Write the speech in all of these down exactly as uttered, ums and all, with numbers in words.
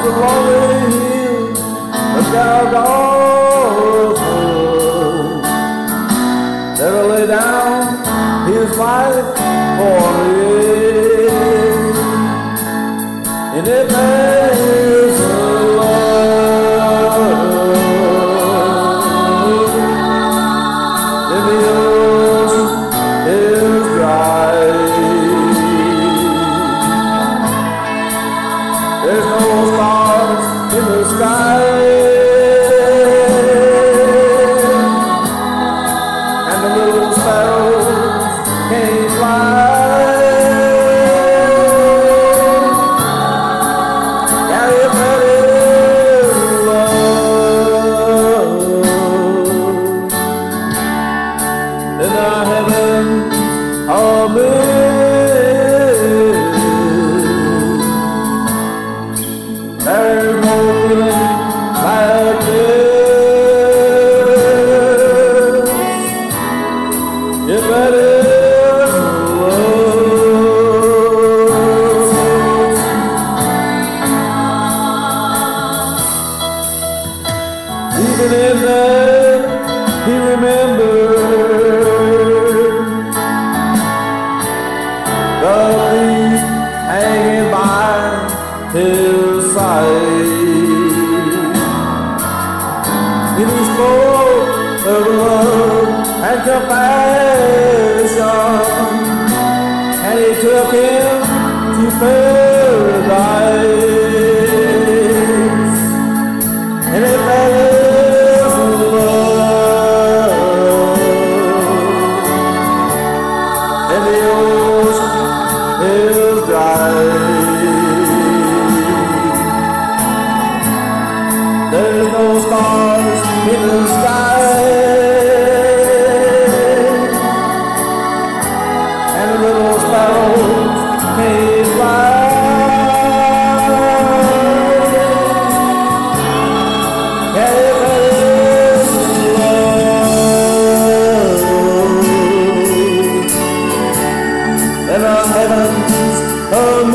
a lonely hill, but doggone never lay down his life for me. And it makes a love in the ocean is dry. There's no stars in the sky, and the little sparrows can't fly. Yeah, if that is love, then the heavens are made. There's no feeling like this, if that is love. Even in there, he remembered the thief hanging by his side. And he spoke of love and compassion, and he took him to paradise. And if that is love, and the ocean is dry. There's no stars in the sky, and the little sparrows can't fly. Yeah, if that is love, then the heavens are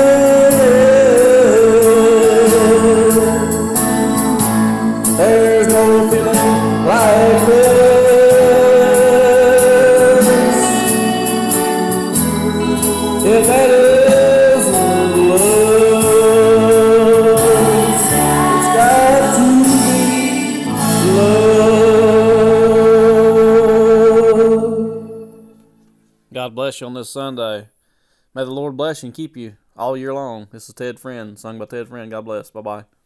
made. There's no feeling like this, if that is love. It's got to be love. God bless you on this Sunday. May the Lord bless you and keep you all year long. This is Ted Friend, sung by Ted Friend. God bless. Bye-bye.